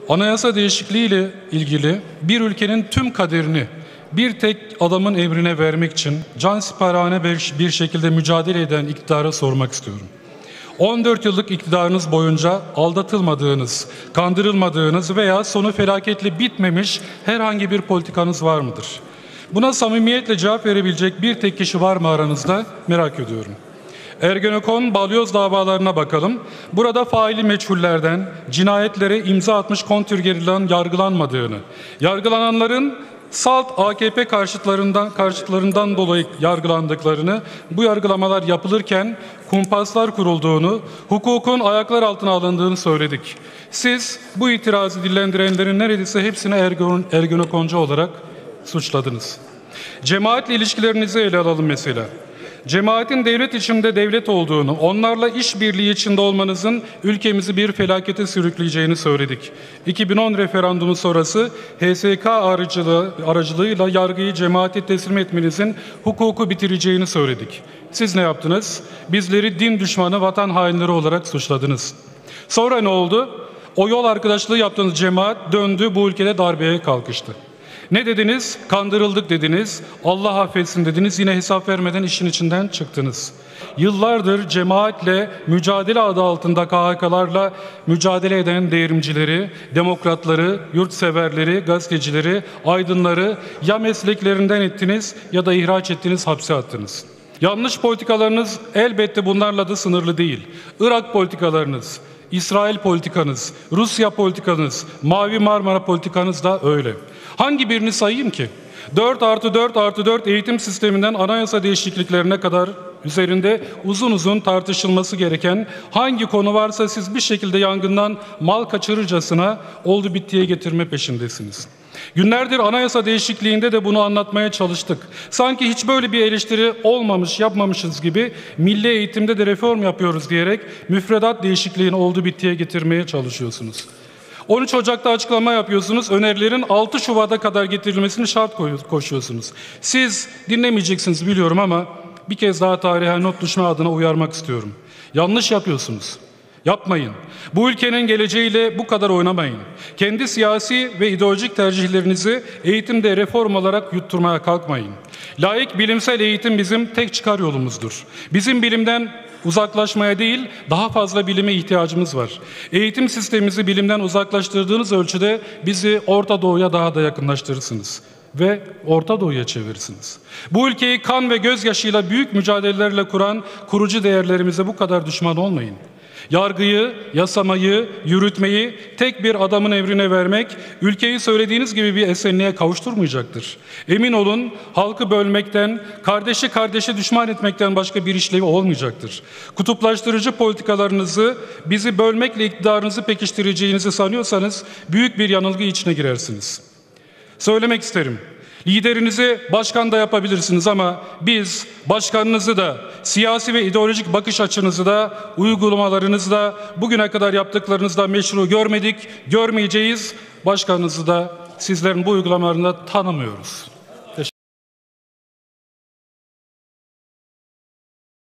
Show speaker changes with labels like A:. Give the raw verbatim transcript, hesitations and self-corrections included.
A: Anayasa değişikliği ile ilgili bir ülkenin tüm kaderini bir tek adamın emrine vermek için cansiperane bir şekilde mücadele eden iktidara sormak istiyorum. on dört yıllık iktidarınız boyunca aldatılmadığınız, kandırılmadığınız veya sonu felaketli bitmemiş herhangi bir politikanız var mıdır? Buna samimiyetle cevap verebilecek bir tek kişi var mı aranızda? Merak ediyorum. Ergenekon, balyoz davalarına bakalım. Burada faili meçhullerden cinayetlere imza atmış kontrgerillaların yargılanmadığını, yargılananların salt A K P karşıtlarından, karşıtlarından dolayı yargılandıklarını, bu yargılamalar yapılırken kumpaslar kurulduğunu, hukukun ayaklar altına alındığını söyledik. Siz bu itirazı dillendirenlerin neredeyse hepsini Ergen, Ergenekoncu olarak suçladınız. Cemaatle ilişkilerinizi ele alalım mesela. Cemaatin devlet içinde devlet olduğunu, onlarla işbirliği içinde olmanızın ülkemizi bir felakete sürükleyeceğini söyledik. iki bin on referandumu sonrası H S K aracılığı, aracılığıyla yargıyı cemaate teslim etmenizin hukuku bitireceğini söyledik. Siz ne yaptınız? Bizleri din düşmanı, vatan hainleri olarak suçladınız. Sonra ne oldu? O yol arkadaşlığı yaptığınız cemaat döndü, bu ülkede darbeye kalkıştı. Ne dediniz? Kandırıldık dediniz. Allah affetsin dediniz. Yine hesap vermeden işin içinden çıktınız. Yıllardır cemaatle mücadele adı altında K H K'larla mücadele eden devrimcileri, demokratları, yurtseverleri, gazetecileri, aydınları ya mesleklerinden ettiniz ya da ihraç ettiniz, hapse attınız. Yanlış politikalarınız elbette bunlarla da sınırlı değil. Irak politikalarınız, İsrail politikanız, Rusya politikanız, Mavi Marmara politikanız da öyle. Hangi birini sayayım ki? dört artı dört artı dört eğitim sisteminden anayasa değişikliklerine kadar üzerinde uzun uzun tartışılması gereken hangi konu varsa siz bir şekilde yangından mal kaçırırcasına oldu bittiye getirme peşindesiniz. Günlerdir anayasa değişikliğinde de bunu anlatmaya çalıştık. Sanki hiç böyle bir eleştiri olmamış, yapmamışız gibi milli eğitimde de reform yapıyoruz diyerek müfredat değişikliğini oldu bittiye getirmeye çalışıyorsunuz. on üç Ocak'ta açıklama yapıyorsunuz, önerilerin altı Şubat'a kadar getirilmesini şart koşuyorsunuz. Siz dinlemeyeceksiniz biliyorum ama bir kez daha tarihe not düşme adına uyarmak istiyorum. Yanlış yapıyorsunuz. Yapmayın. Bu ülkenin geleceğiyle bu kadar oynamayın. Kendi siyasi ve ideolojik tercihlerinizi eğitimde reform olarak yutturmaya kalkmayın. Laik bilimsel eğitim bizim tek çıkar yolumuzdur. Bizim bilimden uzaklaşmaya değil, daha fazla bilime ihtiyacımız var. Eğitim sistemimizi bilimden uzaklaştırdığınız ölçüde bizi Orta Doğu'ya daha da yakınlaştırırsınız ve Orta Doğu'ya çevirirsiniz. Bu ülkeyi kan ve gözyaşıyla büyük mücadelelerle kuran kurucu değerlerimize bu kadar düşman olmayın. Yargıyı, yasamayı, yürütmeyi tek bir adamın emrine vermek, ülkeyi söylediğiniz gibi bir esenliğe kavuşturmayacaktır. Emin olun, halkı bölmekten, kardeşi kardeşi düşman etmekten başka bir işlevi olmayacaktır. Kutuplaştırıcı politikalarınızı, bizi bölmekle iktidarınızı pekiştireceğinizi sanıyorsanız büyük bir yanılgı içine girersiniz. Söylemek isterim. Liderinizi başkan da yapabilirsiniz ama biz başkanınızı da, siyasi ve ideolojik bakış açınızı da, uygulamalarınızı da, bugüne kadar yaptıklarınızı da meşru görmedik, görmeyeceğiz. Başkanınızı da sizlerin bu uygulamalarını da tanımıyoruz.